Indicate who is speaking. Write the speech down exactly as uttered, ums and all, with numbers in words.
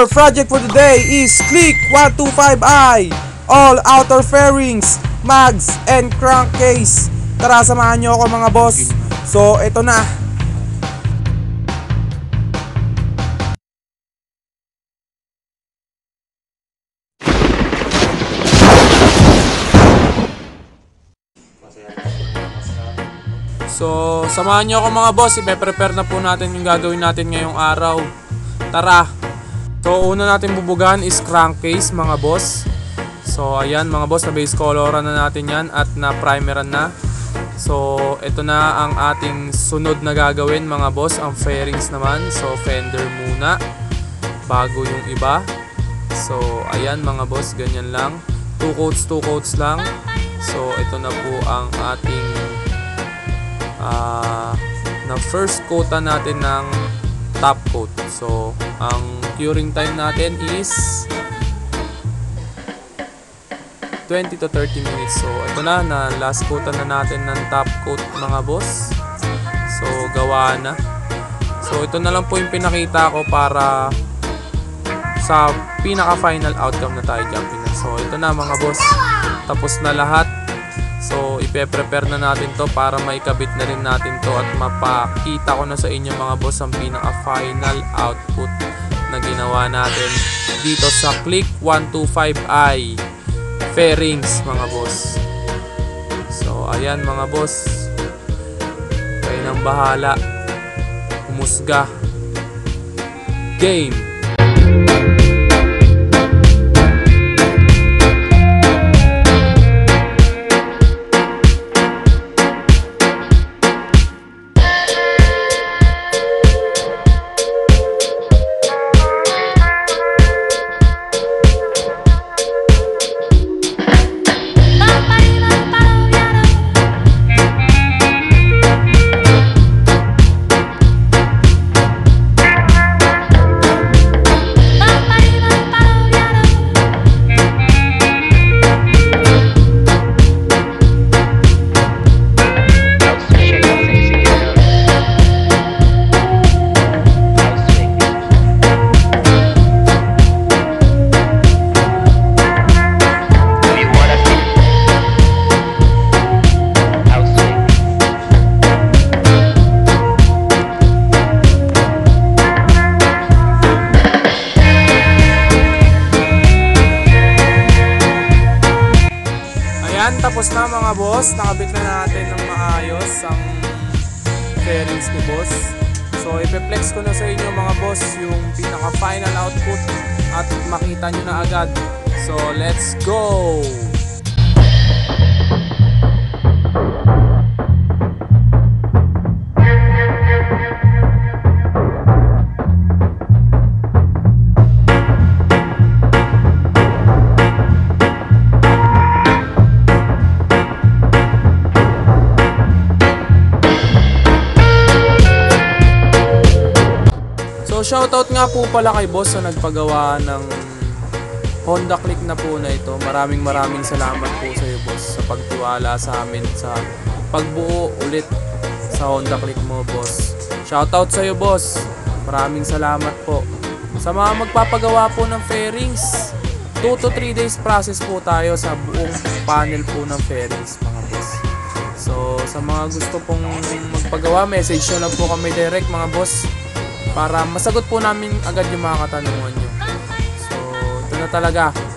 Speaker 1: Our project for today is Click one two five i. All outer fairings, mags, and crankcase. Tara, samahan nyo ako mga boss. So, ito na. So, samahan nyo ako mga boss. Ipe-prepare na po natin yung gagawin natin ngayong araw. Tara. So, una natin bubugahan is crankcase mga boss. So, ayan mga boss, na base coloran na natin yan at na primeran na. So, ito na ang ating sunod na gagawin mga boss, ang fairings naman. So, fender muna bago yung iba. So, ayan mga boss, ganyan lang. Two coats, two coats lang. So, ito na po ang ating uh, na first coata natin ng top coat. So, ang curing time natin is twenty to thirty minutes. So, ito na, na last coat na natin ng top coat mga boss. So, gawa na. So, ito na lang po yung pinakita ko para sa pinaka final outcome na tayo jumping na. So, ito na mga boss. Tapos na lahat. So, ipe-prepare na natin to para maikabit na rin natin to at mapakita ko na sa inyo mga boss ang pinaka final output na ginawa natin dito sa Click one two five i fairings mga boss. So, ayan mga boss, kayo nang bahala humusga. Game. Tapos na mga boss, nakabit na natin ng maayos ang fairings ni boss. So, ipe-flex ko na sa inyo mga boss yung pinaka final output at makita nyo na agad. So, let's go! Shoutout nga po pala kay boss sa nagpagawa ng Honda Click na po na ito. Maraming maraming salamat po sa iyo boss sa pagtiwala sa amin sa pagbuo ulit sa Honda Click mo boss. Shoutout sa iyo boss. Maraming salamat po. Sa mga magpapagawa po ng fairings, two to three days process po tayo sa buong panel po ng fairings mga boss. So sa mga gusto pong magpagawa, message nyo lang po kami direct mga boss, para masagot po namin agad yung mga katanungan nyo. So, ito na talaga.